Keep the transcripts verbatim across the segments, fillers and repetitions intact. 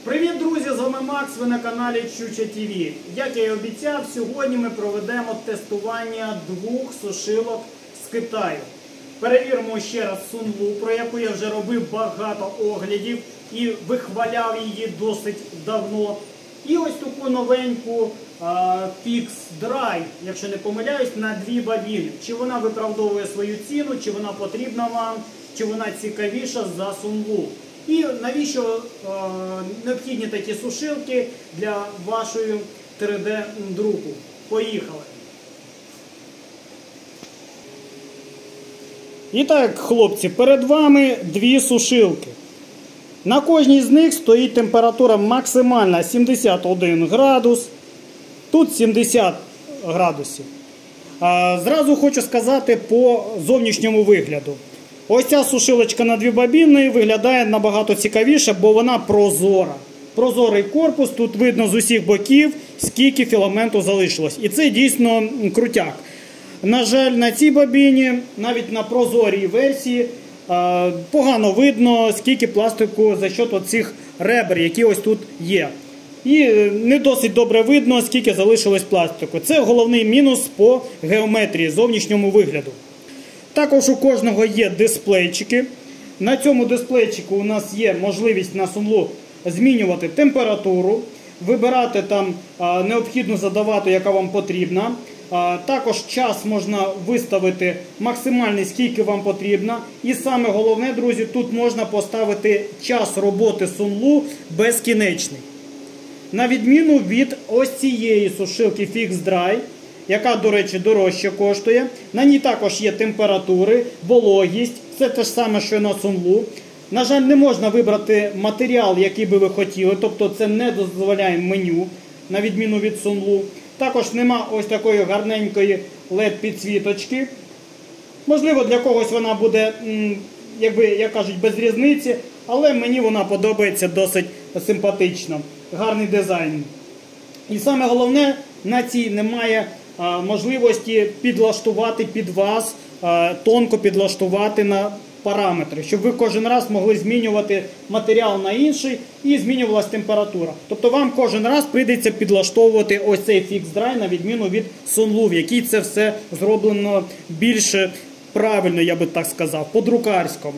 Привіт, друзі! З вами Макс, ви на каналі Чуча ТВ. Як я і обіцяв, сьогодні ми проведемо тестування двох сушилок з Китаю. Перевіримо ще раз Sunlu, про яку я вже робив багато оглядів і вихваляв її досить давно. І ось таку новеньку Fix Dry, якщо не помиляюсь, на дві бабіни. Чи вона виправдовує свою ціну, чи вона потрібна вам, чи вона цікавіша за Sunlu. І навіщо е, необхідні такі сушилки для вашої три де друку? Поїхали! І так, хлопці, перед вами дві сушилки. На кожній з них стоїть температура максимальна сімдесят один градус. Тут сімдесят градусів. А, зразу хочу сказати по зовнішньому вигляду. Ось ця сушилочка на дві бабіни виглядає набагато цікавіше, бо вона прозора. Прозорий корпус, тут видно з усіх боків, скільки філаменту залишилось. І це дійсно крутяк. На жаль, на цій бабіні, навіть на прозорій версії, погано видно, скільки пластику за счет оцих ребер, які ось тут є. І не досить добре видно, скільки залишилось пластику. Це головний мінус по геометрії, зовнішньому вигляду. Також у кожного є дисплейчики. На цьому дисплейчику у нас є можливість на Sunlu змінювати температуру, вибирати там а, необхідно задавати, яка вам потрібна. А, також час можна виставити максимальний, скільки вам потрібно. І саме головне, друзі, тут можна поставити час роботи Sunlu безкінечний. На відміну від ось цієї сушилки Fix Dry, яка, до речі, дорожче коштує. На ній також є температури, вологість. Це те ж саме, що і на Sunlu. На жаль, не можна вибрати матеріал, який би ви хотіли. Тобто це не дозволяє меню, на відміну від Sunlu. Також нема ось такої гарненької лед-підсвіточки. Можливо, для когось вона буде, якби, як кажуть, без різниці. Але мені вона подобається досить симпатично. Гарний дизайн. І саме головне, на цій немає а, можливості підлаштувати під вас, а, тонко підлаштувати на параметри, щоб ви кожен раз могли змінювати матеріал на інший і змінювалася температура. Тобто вам кожен раз прийдеться підлаштовувати ось цей Fix Dry на відміну від Sunlu, в якій це все зроблено більше правильно, я би так сказав, по-друкарському.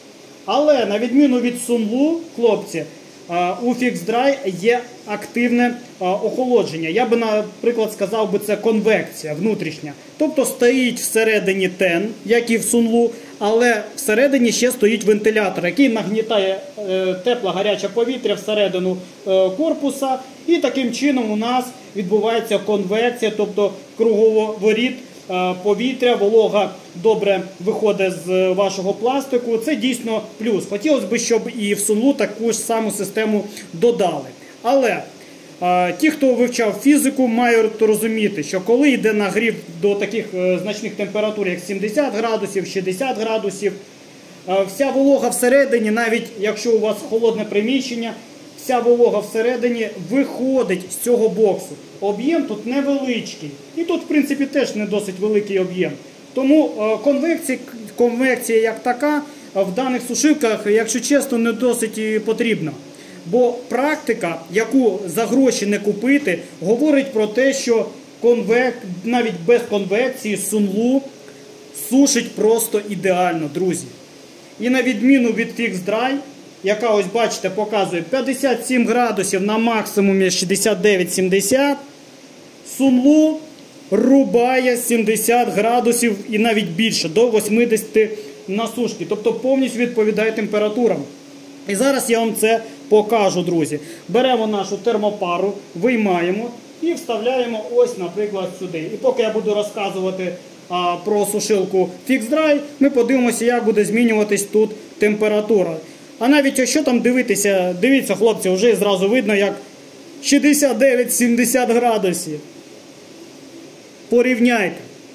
Але на відміну від Sunlu, хлопці, у Fix Dry є активне охолодження. Я би, наприклад, сказав би, це конвекція внутрішня. Тобто стоїть всередині тен, як і в Sunlu, але всередині ще стоїть вентилятор, який нагнітає тепле гаряче повітря всередину корпуса. І таким чином у нас відбувається конвекція, тобто круговоріт повітря, волога добре виходить з вашого пластику. Це дійсно плюс. Хотілося б, щоб і в Sunlu таку ж саму систему додали. Але а, ті, хто вивчав фізику, мають розуміти, що коли йде нагрів до таких е, значних температур, як сімдесят градусів, шістдесят градусів, е, вся волога всередині, навіть якщо у вас холодне приміщення, вся волога всередині виходить з цього боксу. Об'єм тут невеличкий. І тут, в принципі, теж не досить великий об'єм. Тому конвекція, конвекція як така в даних сушилках, якщо чесно, не досить потрібна. Бо практика, яку за гроші не купити, говорить про те, що конвек... навіть без конвекції Sunlu сушить просто ідеально, друзі. І на відміну від Fix Dry, яка, ось бачите, показує п'ятдесят сім градусів на максимумі шістдесят дев'ять сімдесят, Sunlu рубає сімдесят градусів і навіть більше, до восьмидесяти на сушки. Тобто повністю відповідає температурам. І зараз я вам це покажу, друзі. Беремо нашу термопару, виймаємо і вставляємо ось, наприклад, сюди. І поки я буду розказувати а, про сушилку Fix Dry, ми подивимося, як буде змінюватись тут температура. А навіть якщо там дивитися, дивіться, хлопці, вже зразу видно, як шістдесят дев'ять сімдесят градусів. Порівняйте.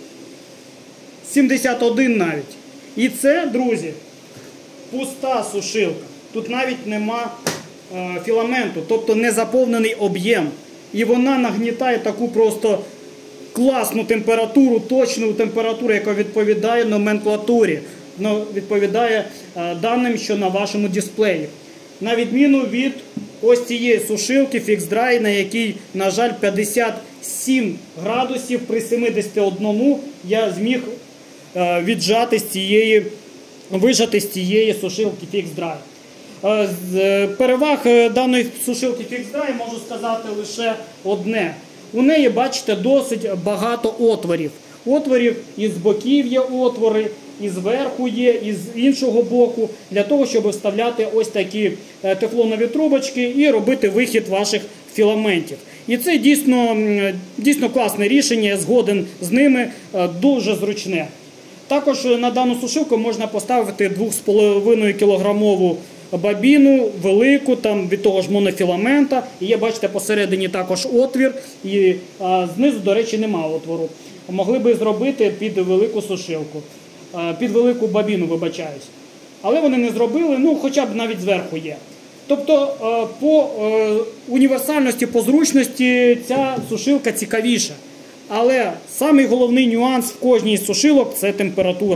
сімдесят один навіть. І це, друзі, пуста сушилка. Тут навіть нема е, філаменту, тобто не заповнений об'єм. І вона нагнітає таку просто класну температуру, точну температуру, яка відповідає номенклатурі. Відповідає даним, що на вашому дисплеї. На відміну від ось цієї сушилки FixDry, на якій, на жаль, п'ятдесят сім градусів при семидесяти одному я зміг е, віджати з цієї, вижати з цієї сушилки FixDry. Е, з переваг даної сушилки FixDry можу сказати лише одне. У неї, бачите, досить багато отворів. Отворів і з боків є отвори, і зверху є, і з іншого боку, для того, щоб вставляти ось такі тефлонові трубочки і робити вихід ваших філаментів. І це дійсно, дійсно класне рішення, я згоден з ними, дуже зручне. Також на дану сушилку можна поставити два з половиною кілограмову бабіну, велику, там від того ж монофіламента. І є, бачите, посередині також отвір, і а, знизу, до речі, нема отвору. Могли би зробити під велику сушилку, а, під велику бабіну, вибачаюсь. Але вони не зробили, ну, хоча б навіть зверху є. Тобто, а, по а, універсальності, по зручності ця сушилка цікавіша. Але самий головний нюанс в кожній з сушилок – це температура.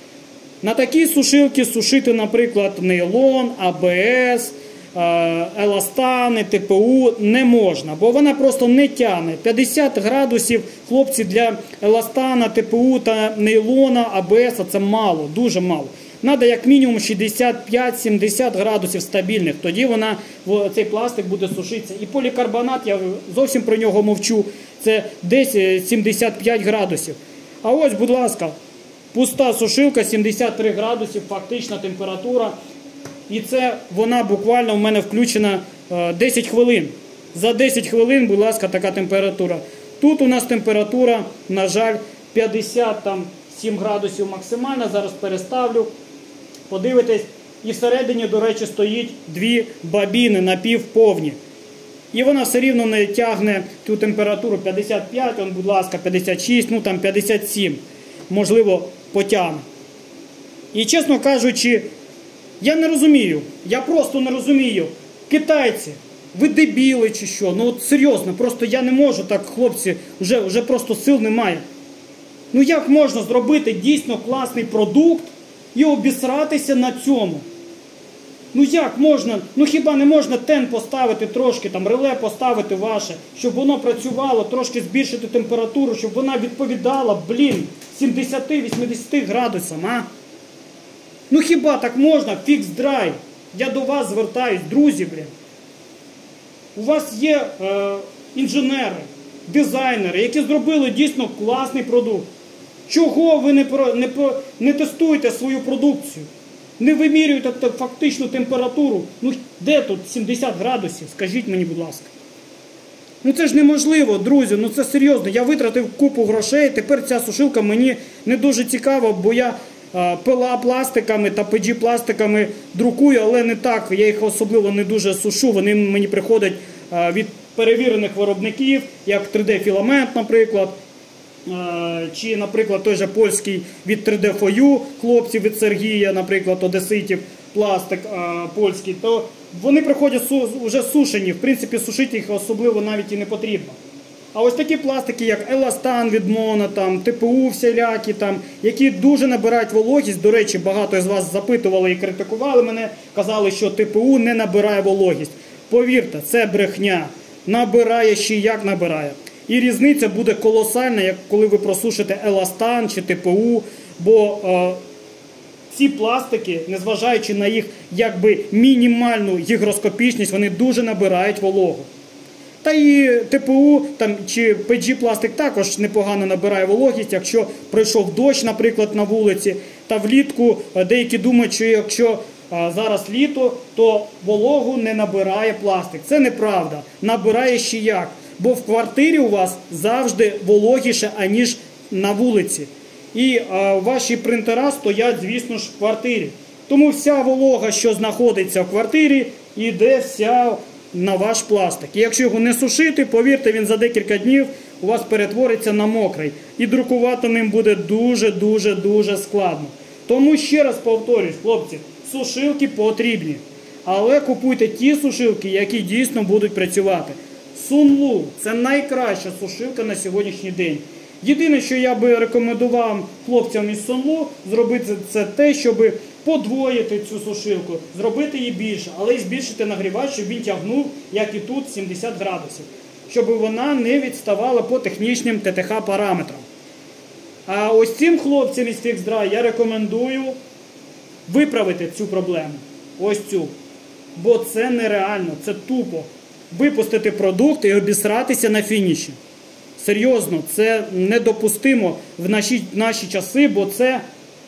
На такій сушилці сушити, наприклад, нейлон, а бе ес, еластани, те пе у не можна, бо вона просто не тягне. п'ятдесят градусів, хлопці, для еластана, те пе у та нейлона, а бе ес це мало, дуже мало. Треба як мінімум шістдесят п'ять - сімдесят градусів стабільних, тоді вона, цей пластик буде сушитися. І полікарбонат, я зовсім про нього мовчу, це десь сімдесят п'ять градусів. А ось, будь ласка, пуста сушилка, сімдесят три градусів, фактична температура. І це вона буквально в мене включена десять хвилин. За десять хвилин, будь ласка, така температура. Тут у нас температура, на жаль, п'ятдесят сім градусів максимальна. Зараз переставлю. Подивитесь. І всередині, до речі, стоїть дві бабіни напівповні. І вона все рівно не тягне ту температуру п'ятдесят п'ять, он, будь ласка, п'ятдесят шість, ну там п'ятдесят сім. Можливо, потягне. І, чесно кажучи, я не розумію, я просто не розумію. Китайці, ви дебіли чи що? Ну от серйозно, просто я не можу так, хлопці, вже, вже просто сил немає. Ну як можна зробити дійсно класний продукт і обісратися на цьому? Ну як можна, ну хіба не можна тен поставити трошки, там реле поставити ваше, щоб воно працювало, трошки збільшити температуру, щоб вона відповідала, блін, сімдесят-вісімдесят градусам, а? Ну хіба так можна? FixDry. Я до вас звертаюсь, друзі, блін. У вас є е, інженери, дизайнери, які зробили дійсно класний продукт. Чого ви не, не, не тестуєте свою продукцію? Не вимірюєте фактичну температуру? Ну де тут сімдесят градусів? Скажіть мені, будь ласка. Ну це ж неможливо, друзі, ну це серйозно. Я витратив купу грошей, тепер ця сушилка мені не дуже цікава, бо я а, пила пластиками та пе джі пластиками друкую, але не так, я їх особливо не дуже сушу, вони мені приходять а, від перевірених виробників, як три де філамент, наприклад, а, чи, наприклад, той же польський від три де фор ю, хлопців від Сергія, наприклад, одеситів, пластик а, польський, то вони приходять су, вже сушені, в принципі, сушити їх особливо навіть і не потрібно. А ось такі пластики, як еластан від Моно, там, те пе у всілякі, там, які дуже набирають вологість, до речі, багато з вас запитували і критикували мене, казали, що те пе у не набирає вологість. Повірте, це брехня. Набирає ще як набирає. І різниця буде колосальна, як коли ви просушите еластан чи те пе у, бо е, ці пластики, незважаючи на їх якби мінімальну гігроскопічність, вони дуже набирають вологу. Та і те пе у там, чи пе джі пластик також непогано набирає вологість, якщо пройшов дощ, наприклад, на вулиці. Та влітку деякі думають, що якщо а, зараз літо, то вологу не набирає пластик. Це неправда. Набирає ще як. Бо в квартирі у вас завжди вологіше, аніж на вулиці. І а, ваші принтера стоять, звісно ж, в квартирі. Тому вся волога, що знаходиться в квартирі, йде вся на ваш пластик. І якщо його не сушити, повірте, він за декілька днів у вас перетвориться на мокрий. І друкувати ним буде дуже-дуже-дуже складно. Тому ще раз повторюсь, хлопці, сушилки потрібні. Але купуйте ті сушилки, які дійсно будуть працювати. Sunlu – це найкраща сушилка на сьогоднішній день. Єдине, що я би рекомендував хлопцям із Sunlu зробити, це те, щоб подвоїти цю сушилку, зробити її більше, але і збільшити нагрівач, щоб він тягнув, як і тут, сімдесят градусів. Щоб вона не відставала по технічним Т Т Х параметрам. А ось цим хлопцям із FixDry я рекомендую виправити цю проблему. Ось цю. Бо це нереально, це тупо. Випустити продукт і обісратися на фініші. Серйозно, це недопустимо в наші, в наші часи, бо це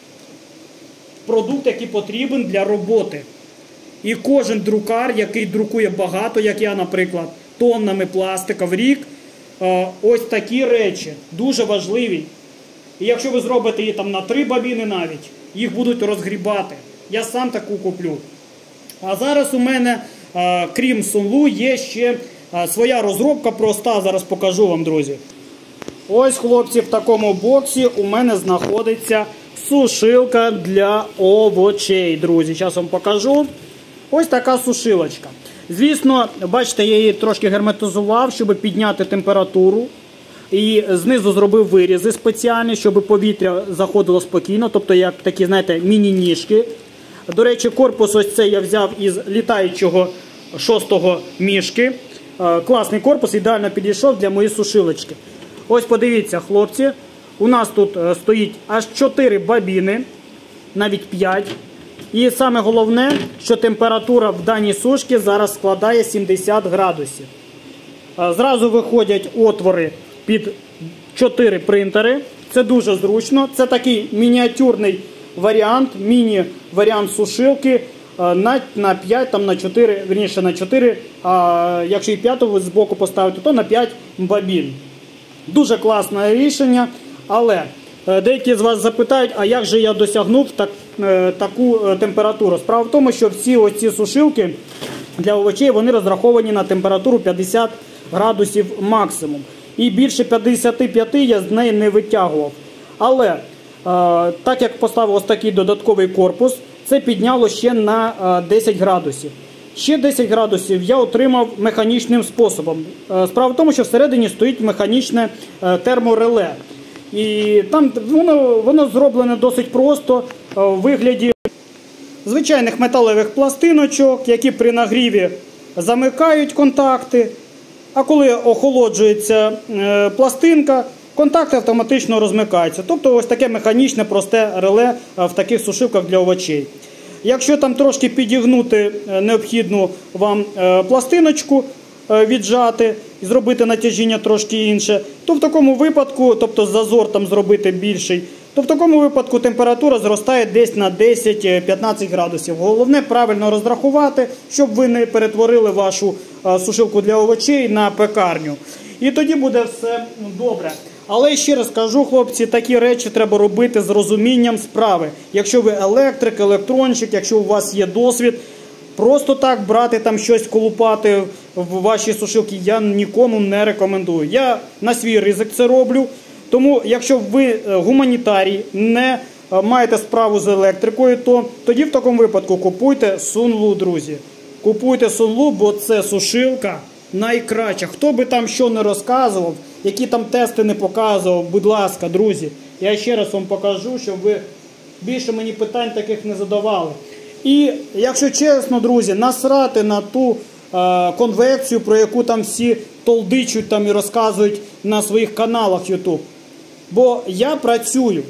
продукт, який потрібен для роботи. І кожен друкар, який друкує багато, як я, наприклад, тоннами пластика в рік, ось такі речі дуже важливі. І якщо ви зробите її там на три бабіни навіть, їх будуть розгрібати. Я сам таку куплю. А зараз у мене, крім Sunlu, є ще своя розробка проста, зараз покажу вам, друзі. Ось, хлопці, в такому боксі у мене знаходиться сушилка для овочей, друзі. Зараз вам покажу. Ось така сушилочка. Звісно, бачите, я її трошки герметизував, щоб підняти температуру. І знизу зробив вирізи спеціальні, щоб повітря заходило спокійно, тобто як такі, знаєте, міні-ніжки. До речі, корпус ось цей я взяв із літаючого шостого мішки. Класний корпус, ідеально підійшов для моєї сушилочки. Ось подивіться, хлопці, у нас тут стоїть аж чотири бабіни, навіть п'ять. І саме головне, що температура в даній сушці зараз складає сімдесят градусів. Зразу виходять отвори під чотири принтери. Це дуже зручно. Це такий мініатюрний варіант, міні-варіант сушилки на, на п'ять, там на чотири, верніше на чотири, а якщо і п'яту з боку поставити, то на п'ять бабін. Дуже класне рішення, але деякі з вас запитають, а як же я досягнув так, таку температуру? Справа в тому, що всі оці сушилки для овочей, вони розраховані на температуру п'ятдесят градусів максимум. І більше п'ятдесят п'ять я з неї не витягував. Але так як поставив ось такий додатковий корпус, це підняло ще на десять градусів. Ще десять градусів я отримав механічним способом. Справа в тому, що всередині стоїть механічне термореле. І там воно, воно зроблене досить просто в вигляді звичайних металевих пластиночок, які при нагріві замикають контакти. А коли охолоджується пластинка, контакти автоматично розмикаються. Тобто ось таке механічне просте реле в таких сушилках для овочей. Якщо там трошки підігнути необхідну вам пластиночку, віджати і зробити натяжіння трошки інше, то в такому випадку, тобто зазор там зробити більший, то в такому випадку температура зростає десь на десять-п'ятнадцять градусів. Головне правильно розрахувати, щоб ви не перетворили вашу сушилку для овочей на пекарню. І тоді буде все добре. Але ще раз кажу, хлопці, такі речі треба робити з розумінням справи. Якщо ви електрик, електронщик, якщо у вас є досвід, просто так брати там щось, колупати в ваші сушилки я нікому не рекомендую. Я на свій ризик це роблю. Тому, якщо ви гуманітарій, не маєте справу з електрикою, то тоді в такому випадку купуйте Sunlu, друзі. Купуйте Sunlu, бо це сушилка найкраща. Хто би там що не розказував, які там тести не показував, будь ласка, друзі, я ще раз вам покажу, щоб ви більше мені питань таких не задавали. І, якщо чесно, друзі, насрати на ту е, конвекцію, про яку там всі толдичуть там і розказують на своїх каналах YouTube. Бо я працюю.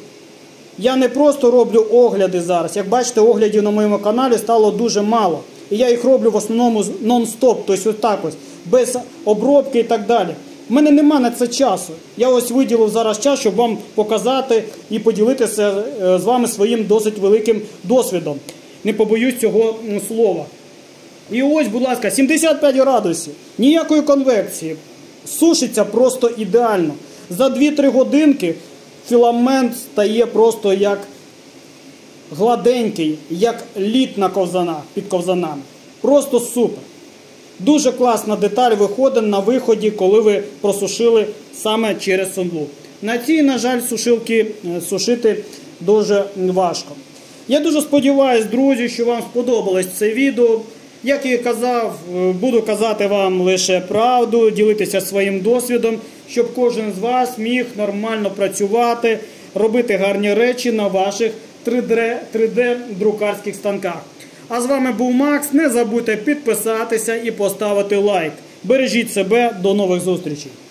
Я не просто роблю огляди зараз. Як бачите, оглядів на моєму каналі стало дуже мало. І я їх роблю в основному нон-стоп, тобто ось так ось, без обробки і так далі. У мене нема на це часу. Я ось виділив зараз час, щоб вам показати і поділитися з вами своїм досить великим досвідом. Не побоюсь цього слова. І ось, будь ласка, сімдесят п'ять градусів. Ніякої конвекції. Сушиться просто ідеально. За дві-три годинки філамент стає просто як гладенький, як лід на ковзанах, під ковзанами. Просто супер. Дуже класна деталь виходить на виході, коли ви просушили саме через Sunlu. На цій, на жаль, сушилки сушити дуже важко. Я дуже сподіваюся, друзі, що вам сподобалось це відео. Як я казав, буду казати вам лише правду, ділитися своїм досвідом, щоб кожен з вас міг нормально працювати, робити гарні речі на ваших три де друкарських станках. А з вами був Макс. Не забудьте підписатися і поставити лайк. Бережіть себе, до нових зустрічей.